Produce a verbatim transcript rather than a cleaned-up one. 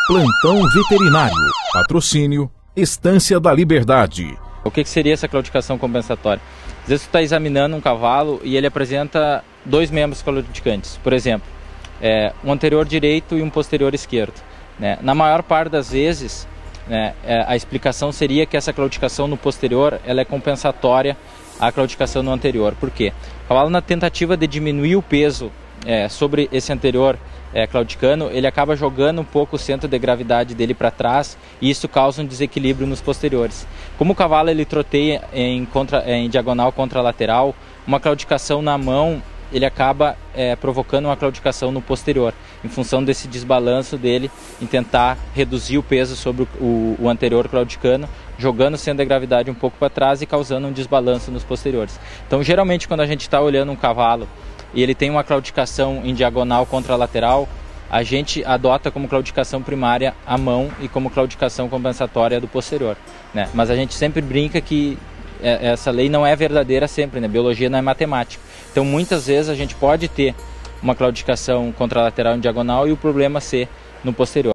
Plantão Veterinário. Patrocínio Estância da Liberdade. O que seria essa claudicação compensatória? Às vezes você está examinando um cavalo e ele apresenta dois membros claudicantes. Por exemplo, é, um anterior direito e um posterior esquerdo. Né? Na maior parte das vezes, né, é, a explicação seria que essa claudicação no posterior ela é compensatória à claudicação no anterior. Por quê? O cavalo, na tentativa de diminuir o peso é, sobre esse anterior é, claudicano, ele acaba jogando um pouco o centro de gravidade dele para trás e isso causa um desequilíbrio nos posteriores. Como o cavalo ele troteia em, contra, em diagonal contralateral, uma claudicação na mão ele acaba é, provocando uma claudicação no posterior, em função desse desbalanço dele em tentar reduzir o peso sobre o, o, o anterior claudicano, jogando o centro de gravidade um pouco para trás e causando um desbalanço nos posteriores. Então, geralmente, quando a gente está olhando um cavalo e ele tem uma claudicação em diagonal contralateral, a gente adota como claudicação primária a mão e como claudicação compensatória do posterior. Né? Mas a gente sempre brinca que essa lei não é verdadeira sempre, né? Biologia não é matemática. Então, muitas vezes a gente pode ter uma claudicação contralateral em diagonal e o problema ser no posterior.